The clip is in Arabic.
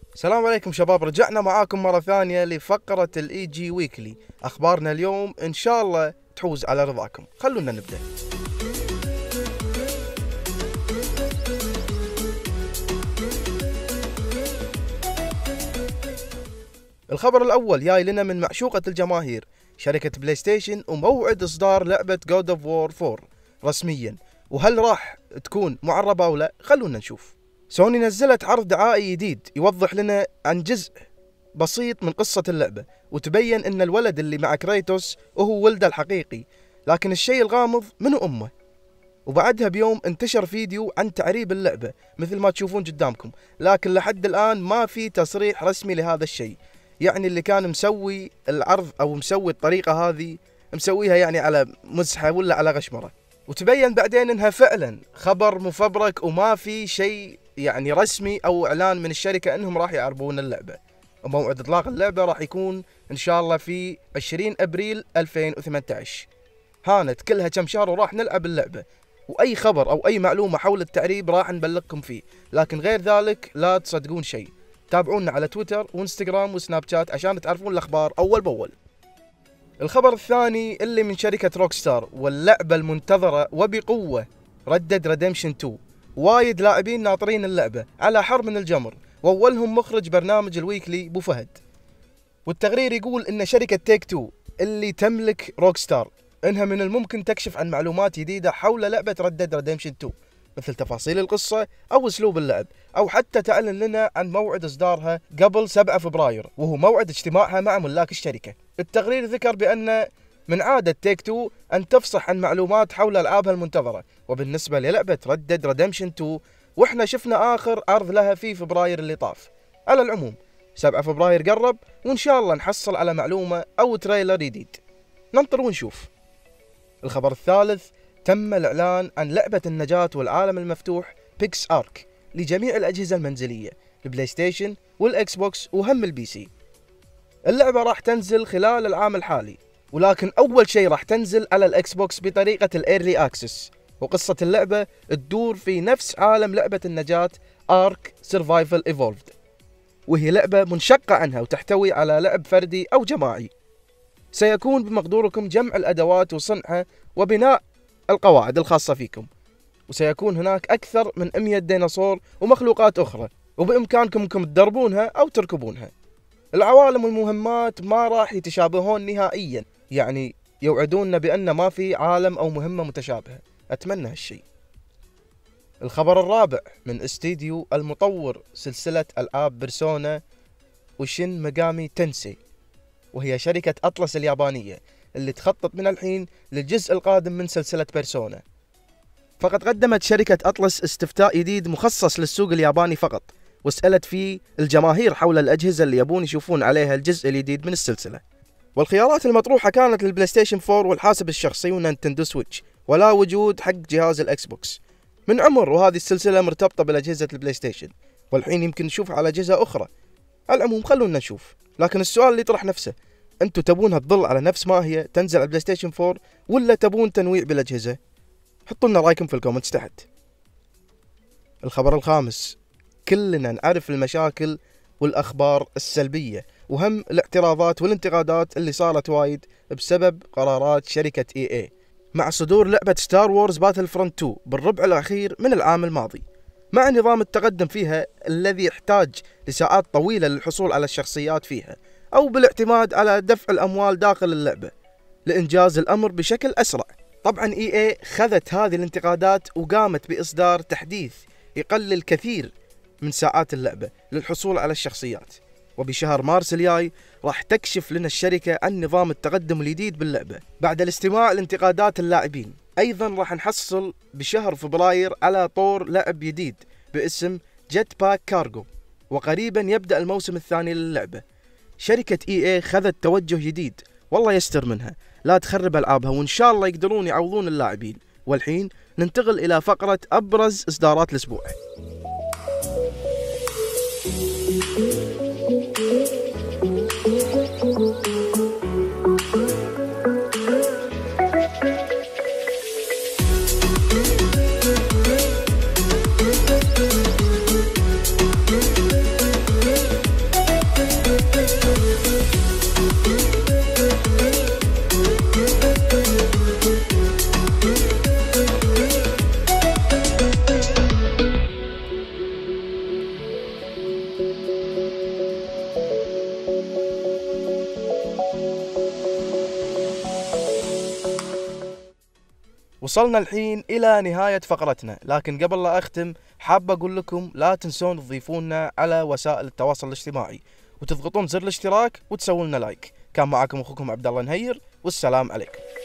السلام عليكم شباب، رجعنا معاكم مرة ثانية لفقرة الاي جي ويكلي. اخبارنا اليوم ان شاء الله تحوز على رضاكم. خلونا نبدأ. الخبر الاول جاي لنا من معشوقة الجماهير، شركة بلاي ستيشن، وموعد اصدار لعبة جود اوف وور 4 رسميا، وهل راح تكون معربة او لا؟ خلونا نشوف. سوني نزلت عرض دعائي جديد يوضح لنا عن جزء بسيط من قصة اللعبة، وتبين ان الولد اللي مع كريتوس وهو ولده الحقيقي، لكن الشيء الغامض منو امه. وبعدها بيوم انتشر فيديو عن تعريب اللعبة مثل ما تشوفون قدامكم، لكن لحد الان ما في تصريح رسمي لهذا الشيء. يعني اللي كان مسوي العرض او مسوي الطريقة هذه مسويها يعني على مزحة ولا على غشمرة، وتبين بعدين انها فعلا خبر مفبرك وما في شيء يعني رسمي او اعلان من الشركة انهم راح يعربون اللعبة. وموعد اطلاق اللعبة راح يكون ان شاء الله في 20 ابريل 2018. هانت كلها كم شهر وراح نلعب اللعبة، واي خبر او اي معلومة حول التعريب راح نبلغكم فيه، لكن غير ذلك لا تصدقون شيء. تابعونا على تويتر وانستغرام وسناب شات عشان تعرفون الاخبار اول باول. الخبر الثاني اللي من شركة روكستار، واللعبة المنتظرة وبقوة Red Dead Redemption 2. وايد لاعبين ناطرين اللعبة على حر من الجمر، واولهم مخرج برنامج الويكلي بو فهد. والتقرير يقول ان شركة تيك تو اللي تملك روكستار انها من الممكن تكشف عن معلومات جديدة حول لعبة Red Dead Redemption 2، مثل تفاصيل القصة او اسلوب اللعب، او حتى تعلن لنا عن موعد اصدارها قبل 7 فبراير، وهو موعد اجتماعها مع ملاك الشركة. التقرير ذكر بان من عادة تيك تو ان تفصح عن معلومات حول العابها المنتظرة، وبالنسبة للعبة Red Dead Redemption 2 واحنا شفنا اخر عرض لها في فبراير اللي طاف. على العموم 7 فبراير قرب، وان شاء الله نحصل على معلومة او تريلر جديد. ننطر ونشوف. الخبر الثالث، تم الإعلان عن لعبة النجاة والعالم المفتوح بيكس آرك لجميع الأجهزة المنزلية، البلاي ستيشن والإكس بوكس وهم البي سي. اللعبة راح تنزل خلال العام الحالي، ولكن أول شيء راح تنزل على الإكس بوكس بطريقة الإيرلي أكسس. وقصة اللعبة تدور في نفس عالم لعبة النجاة آرك سيرفايفل إيفولفد، وهي لعبة منشقة عنها وتحتوي على لعب فردي أو جماعي. سيكون بمقدوركم جمع الأدوات وصنعها وبناء القواعد الخاصة فيكم، وسيكون هناك أكثر من 100 ديناصور ومخلوقات أخرى، وبإمكانكم انكم تدربونها أو تركبونها. العوالم والمهمات ما راح يتشابهون نهائيا، يعني يوعدوننا بأن ما في عالم أو مهمة متشابهة. أتمنى هالشيء. الخبر الرابع من استديو المطور سلسلة ألعاب بيرسونا وشين ميجامي تنسي، وهي شركة أطلس اليابانية اللي تخطط من الحين للجزء القادم من سلسلة بيرسونا. فقد قدمت شركة أطلس استفتاء جديد مخصص للسوق الياباني فقط، وسألت فيه الجماهير حول الأجهزة اللي يبون يشوفون عليها الجزء الجديد من السلسلة. والخيارات المطروحة كانت للبلاي ستيشن 4 والحاسب الشخصي ونينتندو سويتش، ولا وجود حق جهاز الإكس بوكس من عمر، وهذه السلسلة مرتبطة بالأجهزة البلاي ستيشن، والحين يمكن نشوفها على أجهزة أخرى. على العموم خلونا نشوف، لكن السؤال اللي يطرح نفسه، انتوا تبونها تظل على نفس ما هي تنزل على البلاي ستيشن 4 ولا تبون تنويع بالاجهزه؟ حطوا لنا رايكم في الكومنتس تحت. الخبر الخامس، كلنا نعرف المشاكل والاخبار السلبيه وهم الاعتراضات والانتقادات اللي صارت وايد بسبب قرارات شركه EA مع صدور لعبه ستار وورز باتل فرونت 2 بالربع الاخير من العام الماضي، مع نظام التقدم فيها الذي يحتاج لساعات طويله للحصول على الشخصيات فيها، أو بالاعتماد على دفع الأموال داخل اللعبة لإنجاز الأمر بشكل أسرع. طبعا EA خذت هذه الانتقادات وقامت بإصدار تحديث يقلل كثير من ساعات اللعبة للحصول على الشخصيات، وبشهر مارس الجاي راح تكشف لنا الشركة عن نظام التقدم الجديد باللعبة بعد الاستماع لانتقادات اللاعبين. أيضا راح نحصل بشهر فبراير على طور لعب جديد باسم جيت باك كارغو، وقريبا يبدأ الموسم الثاني للعبة. شركة EA خذت توجه جديد، والله يستر منها لا تخرب ألعابها، وإن شاء الله يقدرون يعوضون اللاعبين. والحين ننتقل إلى فقرة أبرز إصدارات الأسبوع. وصلنا الحين إلى نهاية فقرتنا، لكن قبل لا أختم حاب أقول لكم لا تنسون تضيفونا على وسائل التواصل الاجتماعي وتضغطون زر الاشتراك وتسوون لنا لايك. كان معكم أخوكم عبد الله نهير، والسلام عليكم.